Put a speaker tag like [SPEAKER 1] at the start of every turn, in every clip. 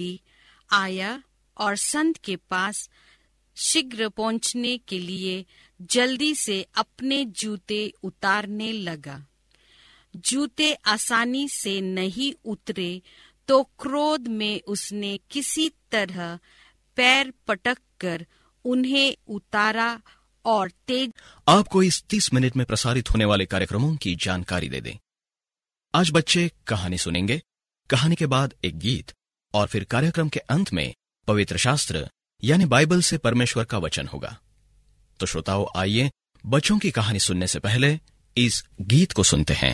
[SPEAKER 1] व्यक्ति आया और संत के पास शीघ्र पहुंचने के लिए जल्दी से अपने जूते उतारने लगा। जूते आसानी से नहीं उतरे तो क्रोध में उसने किसी तरह पैर पटककर उन्हें उतारा और तेज।
[SPEAKER 2] आपको इस 30 मिनट में प्रसारित होने वाले कार्यक्रमों की जानकारी दे दें। आज बच्चे कहानी सुनेंगे, कहानी के बाद एक गीत और फिर कार्यक्रम के अंत में पवित्र शास्त्र यानी बाइबल से परमेश्वर का वचन होगा। तो श्रोताओं, आइए बच्चों की कहानी सुनने से पहले इस गीत को सुनते हैं।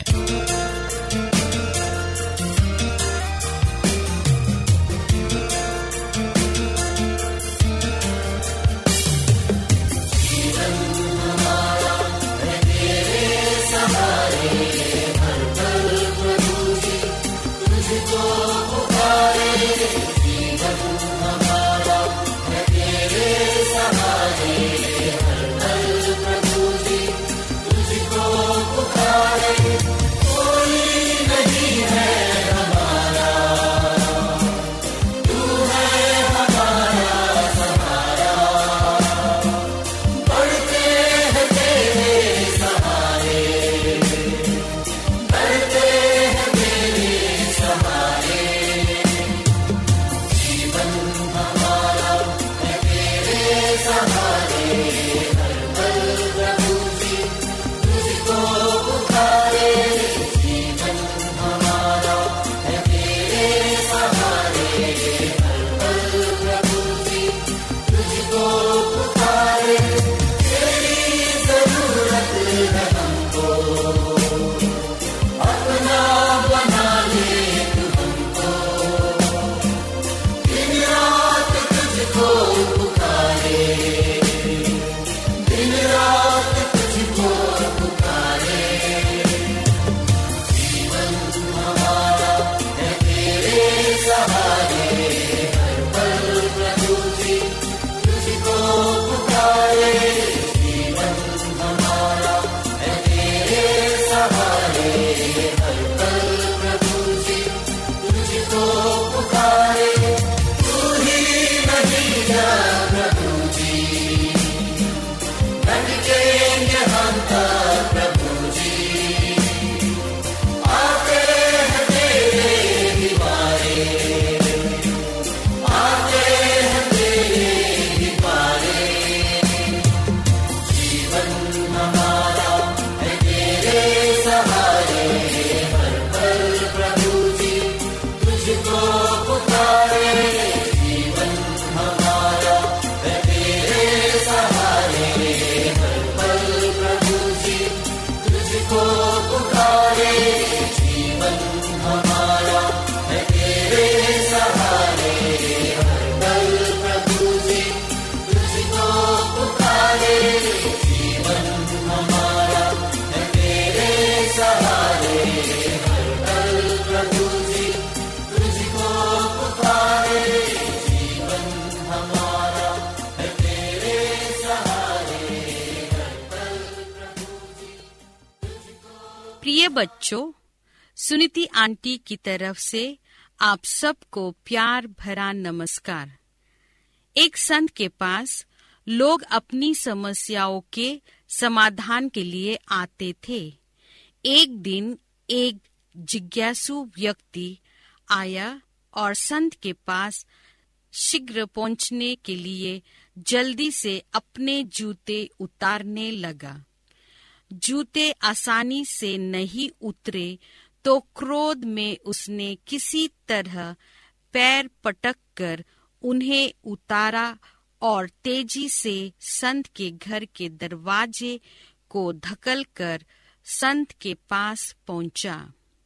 [SPEAKER 1] प्रिय बच्चों, सुनीति आंटी की तरफ से आप सबको प्यार भरा नमस्कार। एक संत के पास लोग अपनी समस्याओं के समाधान के लिए आते थे। एक दिन एक जिज्ञासु व्यक्ति आया और संत के पास शीघ्र पहुंचने के लिए जल्दी से अपने जूते उतारने लगा। जूते आसानी से नहीं उतरे तो क्रोध में उसने किसी तरह पैर पटककर उन्हें उतारा और तेजी से संत के घर के दरवाजे को धक्कलकर संत के पास पहुंचा।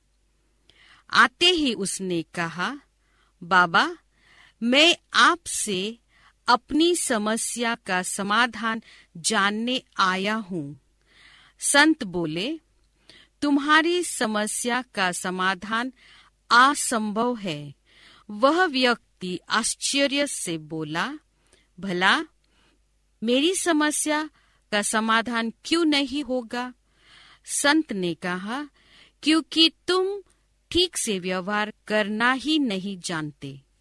[SPEAKER 1] आते ही उसने कहा, बाबा, मैं आपसे अपनी समस्या का समाधान जानने आया हूँ। संत बोले, तुम्हारी समस्या का समाधान असंभव है। वह व्यक्ति आश्चर्य से बोला, भला मेरी समस्या का समाधान क्यों नहीं होगा? संत ने कहा, क्योंकि तुम ठीक से व्यवहार करना ही नहीं जानते।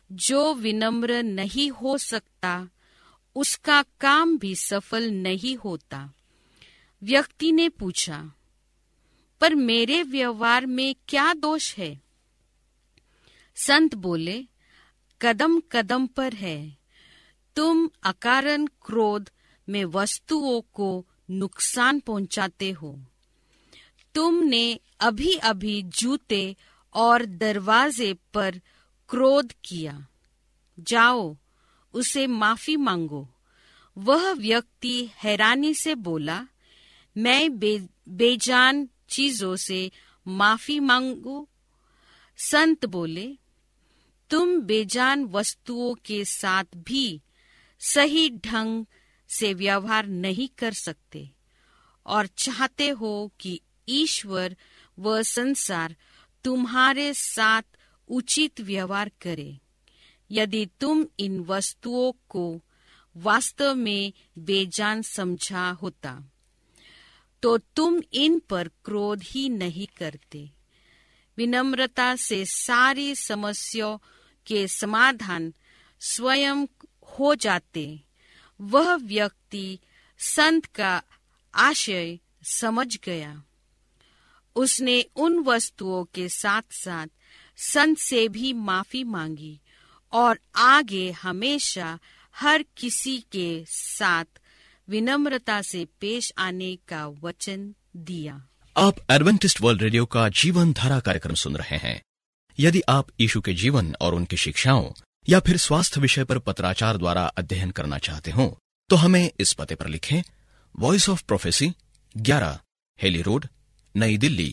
[SPEAKER 1] जो विनम्र नहीं हो सकता उसका काम भी सफल नहीं होता। व्यक्ति ने पूछा, पर मेरे व्यवहार में क्या दोष है? संत बोले, कदम कदम पर है। तुम अकारण क्रोध में वस्तुओं को नुकसान पहुंचाते हो। तुमने अभी अभी जूते और दरवाजे पर क्रोध किया। जाओ, उसे माफी मांगो। वह व्यक्ति हैरानी से बोला, मैं बेजान चीजों से माफी मांगू? संत बोले, तुम बेजान वस्तुओं के साथ भी सही ढंग से व्यवहार नहीं कर सकते और चाहते हो कि ईश्वर व संसार तुम्हारे साथ उचित व्यवहार करे। यदि तुम इन वस्तुओं को वास्तव में बेजान समझा होता तो तुम इन पर क्रोध ही नहीं करते। विनम्रता से सारी समस्याओं के समाधान स्वयं हो जाते। वह व्यक्ति संत का आशय समझ गया। उसने उन वस्तुओं के साथ साथ संत से भी माफी मांगी और आगे हमेशा हर किसी के साथ विनम्रता से पेश आने का वचन दिया।
[SPEAKER 2] आप एडवेंटिस्ट वर्ल्ड रेडियो का जीवन धारा कार्यक्रम सुन रहे हैं। यदि आप यीशु के जीवन और उनकी शिक्षाओं या फिर स्वास्थ्य विषय पर पत्राचार द्वारा अध्ययन करना चाहते हो तो हमें इस पते पर लिखें। Voice of prophecy, 11 Hailey road, नई दिल्ली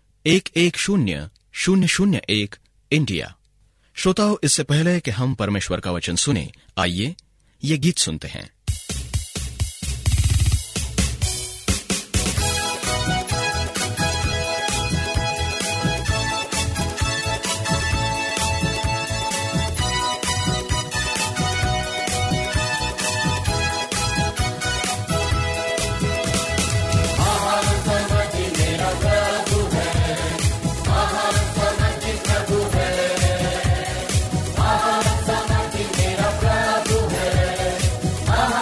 [SPEAKER 2] 110001, इंडिया। श्रोताओं, इससे पहले कि हम परमेश्वर का वचन सुने, आइए ये गीत सुनते हैं।
[SPEAKER 3] महान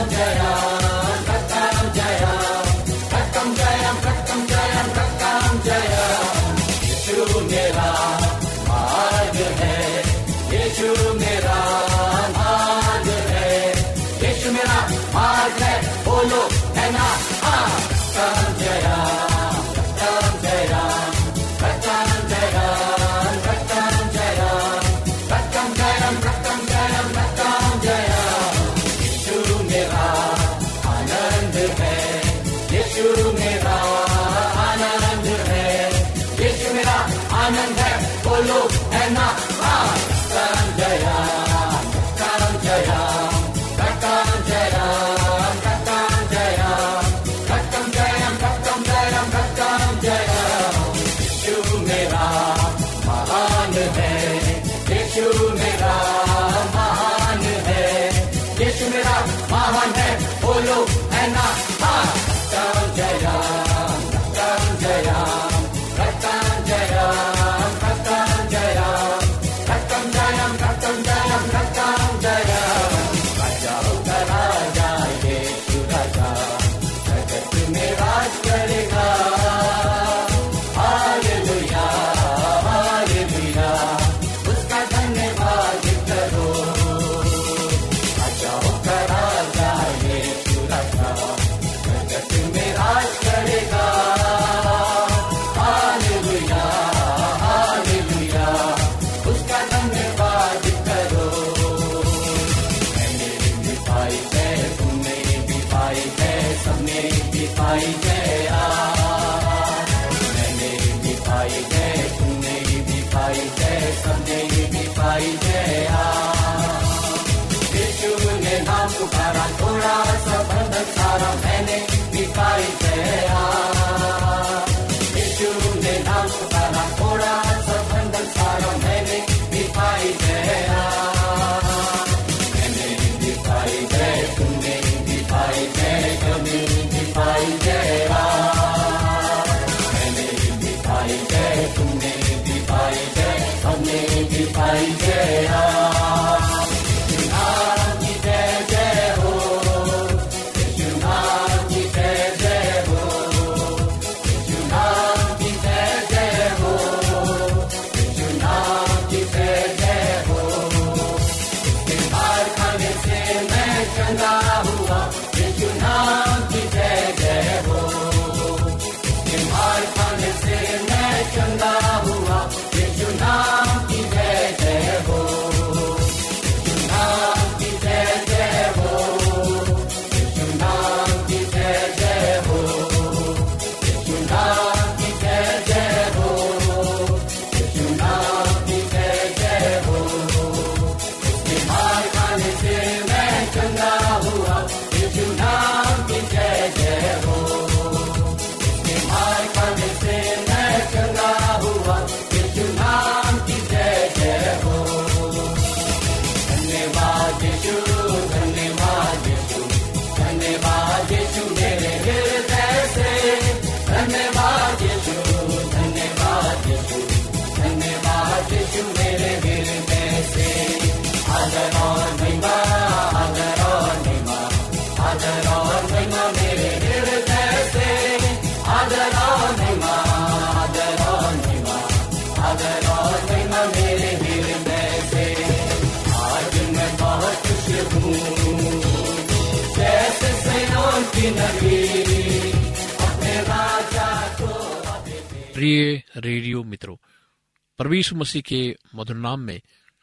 [SPEAKER 3] प्रिय रेडियो मित्रों, प्रभु यीशु मसीह के मधुर नाम में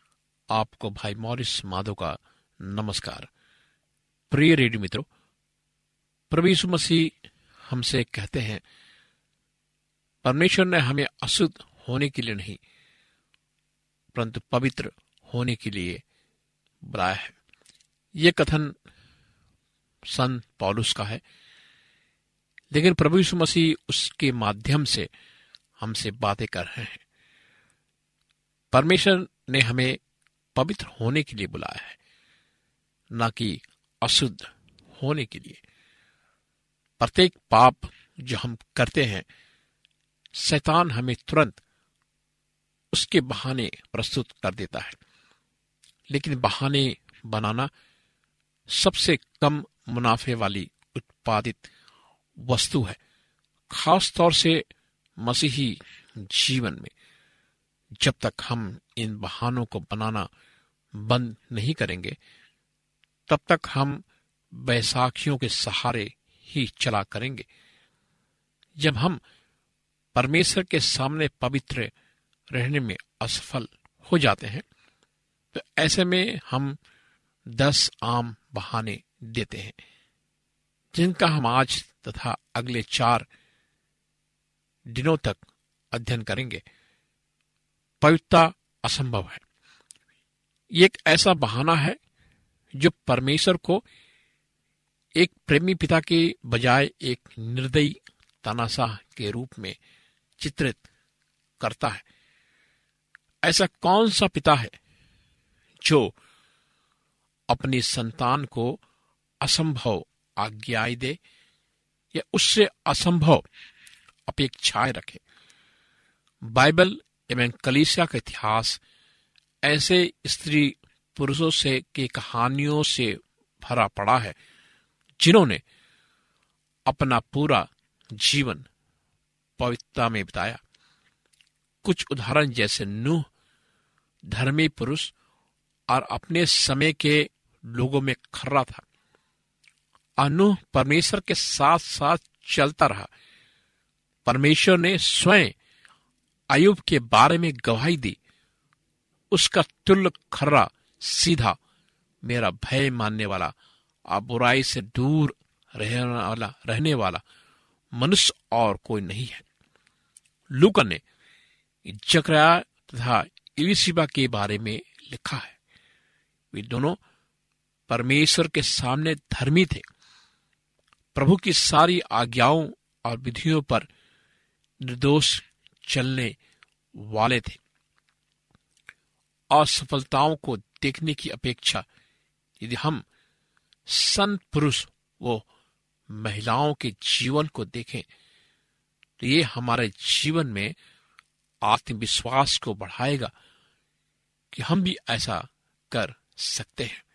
[SPEAKER 3] आपको भाई मॉरिस माधो का नमस्कार। प्रिय रेडियो मित्रों, प्रभु यीशु मसीह हमसे कहते हैं, परमेश्वर ने हमें अशुद्ध होने के लिए नहीं परंतु पवित्र होने के लिए बुलाया है। यह कथन संत पौलुस का है, लेकिन प्रभु यीशु मसीह उसके माध्यम से हमसे बातें कर रहे हैं। परमेश्वर ने हमें पवित्र होने के लिए बुलाया है, न कि अशुद्ध होने के लिए। प्रत्येक पाप जो हम करते हैं, शैतान हमें तुरंत उसके बहाने प्रस्तुत कर देता है, लेकिन बहाने बनाना सबसे कम मुनाफे वाली उत्पादित वस्तु है। खास तौर से मसीही जीवन में जब तक हम इन बहानों को बनाना बंद नहीं करेंगे, तब तक हम बैसाखियों के सहारे ही चला करेंगे। जब हम परमेश्वर के सामने पवित्र रहने में असफल हो जाते हैं, तो ऐसे में हम 10 आम बहाने देते हैं, जिनका हम आज तथा अगले 4 दिनों तक अध्ययन करेंगे। पवित्रता असंभव है। ये एक ऐसा बहाना है जो परमेश्वर को एक प्रेमी पिता के बजाय एक निर्दयी तानाशाह के रूप में चित्रित करता है। ऐसा कौन सा पिता है जो अपनी संतान को असंभव आज्ञाएं दे या उससे असंभव अपेक्षाएं रखे? बाइबल एवं कलीसिया का इतिहास ऐसे स्त्री पुरुषों से की कहानियों से भरा पड़ा है, जिन्होंने अपना पूरा जीवन पवित्रता में बिताया। कुछ उदाहरण जैसे नूह धर्मी पुरुष और अपने समय के लोगों में खर्रा था। नूह परमेश्वर के साथ साथ चलता रहा। परमेश्वर ने स्वयं अय्यूब के बारे में गवाही दी। उसका तुल्य खर्रा, सीधा, मेरा भय मानने वाला और बुराई से दूर रहने वाला मनुष्य और कोई नहीं है। लूका ने जकरयाह तथा एलीशिबा के बारे में लिखा है। वे दोनों परमेश्वर के सामने धर्मी थे, प्रभु की सारी आज्ञाओं और विधियों पर निर्दोष चलने वाले थे। असफलताओं को देखने की अपेक्षा यदि हम संत पुरुष वो महिलाओं के जीवन को देखें, तो ये हमारे जीवन में आत्मविश्वास को बढ़ाएगा कि हम भी ऐसा कर सकते हैं।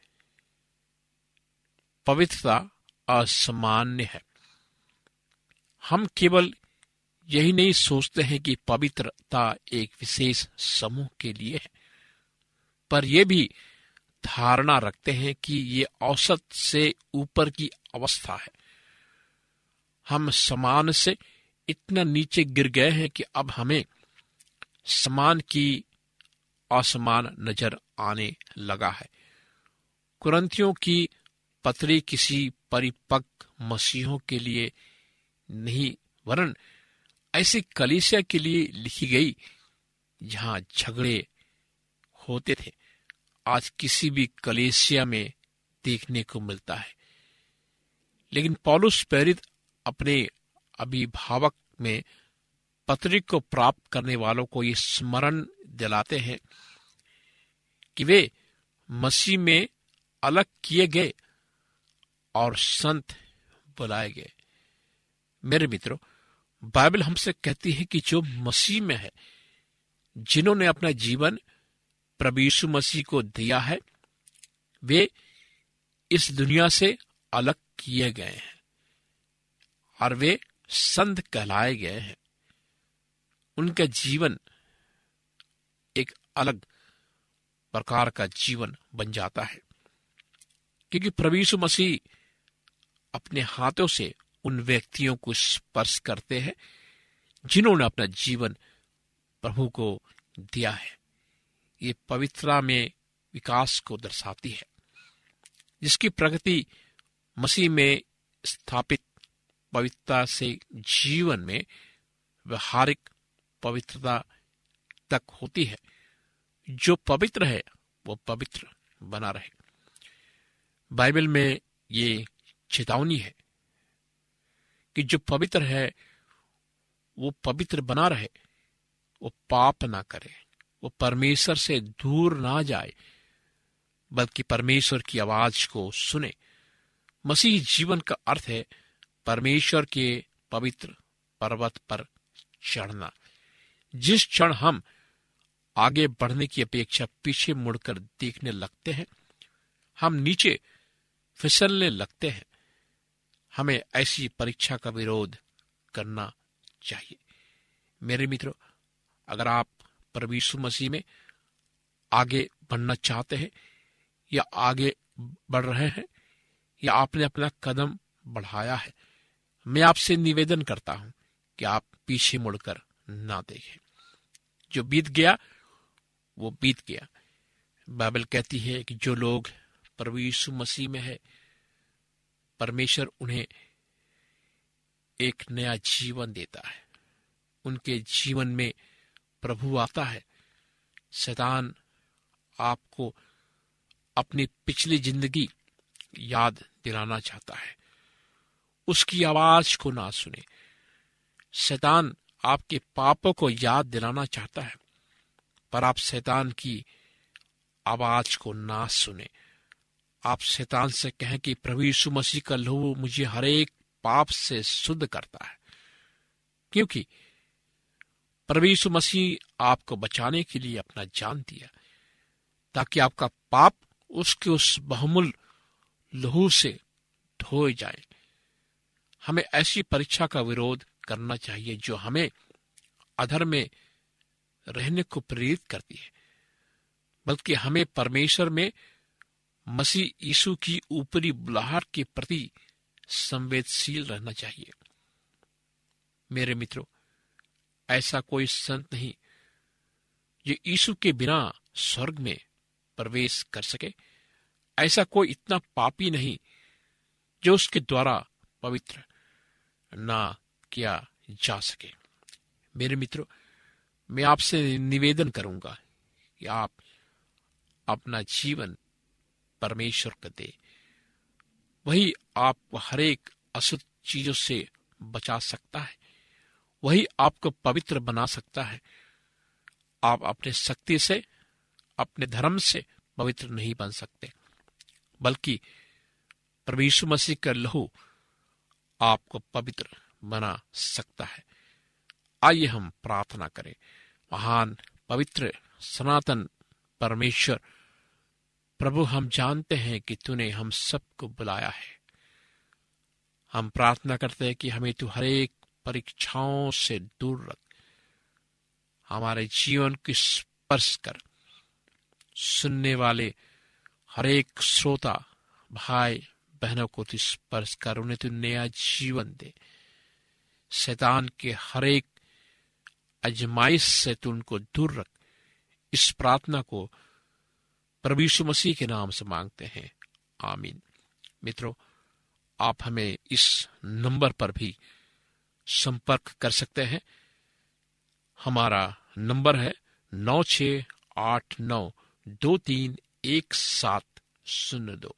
[SPEAKER 3] पवित्रता असामान्य है। हम केवल यही नहीं सोचते हैं कि पवित्रता एक विशेष समूह के लिए है, पर यह भी धारणा रखते हैं कि ये औसत से ऊपर की अवस्था है। हम समान से इतना नीचे गिर गए हैं कि अब हमें समान की असमान नजर आने लगा है। कुरिन्थियों की पत्री किसी परिपक्व मसीहों के लिए नहीं, वरन ऐसी कलीसिया के लिए लिखी गई जहां झगड़े होते थे। आज किसी भी कलीसिया में देखने को मिलता है। लेकिन पौलुस प्रेरित अपने अभिभावक में पत्री को प्राप्त करने वालों को ये स्मरण दिलाते हैं कि वे मसीह में अलग किए गए और संत बुलाए गए। मेरे मित्रों, बाइबल हमसे कहती है कि जो मसीह में है, जिन्होंने अपना जीवन प्रभु यीशु मसीह को दिया है, वे इस दुनिया से अलग किए गए हैं और वे संत कहलाए गए हैं। उनका जीवन एक अलग प्रकार का जीवन बन जाता है, क्योंकि प्रभु यीशु मसीह अपने हाथों से उन व्यक्तियों को स्पर्श करते हैं जिन्होंने अपना जीवन प्रभु को दिया है। ये पवित्रता में विकास को दर्शाती है, जिसकी प्रगति मसीह में स्थापित पवित्रता से जीवन में व्यवहारिक पवित्रता तक होती है। जो पवित्र है वो पवित्र बना रहे। बाइबल में ये चेतावनी है कि जो पवित्र है वो पवित्र बना रहे, वो पाप ना करे, वो परमेश्वर से दूर ना जाए, बल्कि परमेश्वर की आवाज को सुने। मसीह जीवन का अर्थ है परमेश्वर के पवित्र पर्वत पर चढ़ना। जिस क्षण हम आगे बढ़ने की अपेक्षा पीछे मुड़कर देखने लगते हैं, हम नीचे फिसलने लगते हैं। हमें ऐसी परीक्षा का विरोध करना चाहिए। मेरे मित्रों, अगर आप प्रभु यीशु मसीह में आगे बढ़ना चाहते हैं या आगे बढ़ रहे हैं या आपने अपना कदम बढ़ाया है, मैं आपसे निवेदन करता हूं कि आप पीछे मुड़कर ना देखें। जो बीत गया वो बीत गया। बाइबल कहती है कि जो लोग प्रभु यीशु मसीह में है, परमेश्वर उन्हें एक नया जीवन देता है। उनके जीवन में प्रभु आता है। शैतान आपको अपनी पिछली जिंदगी याद दिलाना चाहता है। उसकी आवाज को ना सुने। शैतान आपके पापों को याद दिलाना चाहता है, पर आप शैतान की आवाज को ना सुने। आप शैतान से कहें कि प्रभु यीशु मसीह का लहू मुझे हर एक पाप से शुद्ध करता है, क्योंकि प्रभु यीशु मसीह आपको बचाने के लिए अपना जान दिया ताकि आपका पाप उसके उस बहुमूल्य लहू से धोए जाए। हमें ऐसी परीक्षा का विरोध करना चाहिए जो हमें अधर्म में रहने को प्रेरित करती है, बल्कि हमें परमेश्वर में मसीह यीशु की ऊपरी बुलाहट के प्रति संवेदनशील रहना चाहिए। मेरे मित्रों, ऐसा कोई संत नहीं जो यीशु के बिना स्वर्ग में प्रवेश कर सके। ऐसा कोई इतना पापी नहीं जो उसके द्वारा पवित्र ना किया जा सके। मेरे मित्रों, मैं आपसे निवेदन करूंगा कि आप अपना जीवन परमेश्वर को दे। वही आपको हर एक अशुद्ध चीजों से बचा सकता है। वही आपको पवित्र बना सकता है। आप अपने शक्ति से, अपने धर्म से पवित्र नहीं बन सकते, बल्कि प्रभु यीशु मसीह का लहू आपको पवित्र बना सकता है। आइए हम प्रार्थना करें। महान पवित्र सनातन परमेश्वर प्रभु, हम जानते हैं कि तूने हम सबको बुलाया है। हम प्रार्थना करते हैं कि हमें तू हर एक परीक्षाओं से दूर रख। हमारे जीवन को स्पर्श कर। सुनने वाले हर एक श्रोता भाई बहनों को तू स्पर्श कर। उन्हें तू नया जीवन दे। शैतान के हर एक आजमाइश से तू उनको दूर रख। इस प्रार्थना को प्रभु यीशु मसीह के नाम से मांगते हैं, आमीन। मित्रों, आप हमें इस नंबर पर भी संपर्क कर सकते हैं। हमारा नंबर है 9689231702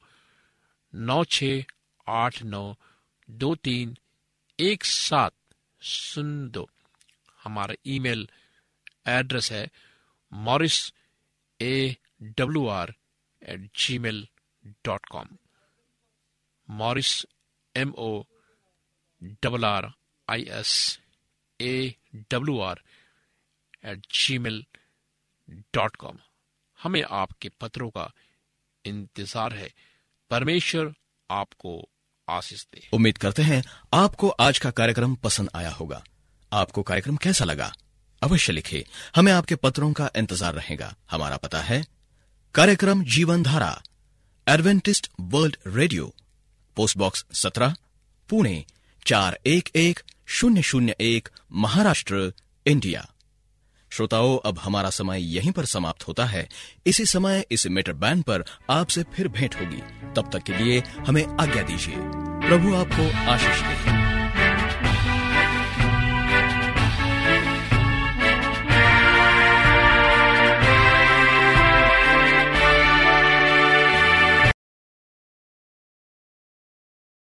[SPEAKER 3] 9689231702। हमारा ईमेल एड्रेस है morrisawr@gmail.com। morris morrisawr@gmail.com। हमें आपके पत्रों का इंतजार है। परमेश्वर आपको आशीष दे।
[SPEAKER 2] उम्मीद करते हैं आपको आज का कार्यक्रम पसंद आया होगा। आपको कार्यक्रम कैसा लगा अवश्य लिखें। हमें आपके पत्रों का इंतजार रहेगा। हमारा पता है कार्यक्रम Jeevan Dhara, adventist world radio, post box 17, Pune 411001, Maharashtra, India. श्रोताओं, अब हमारा समय यहीं पर समाप्त होता है। इसी समय इस मीटर बैंड पर आपसे फिर भेंट होगी। तब तक के लिए हमें आज्ञा दीजिए। प्रभु आपको आशीष दे।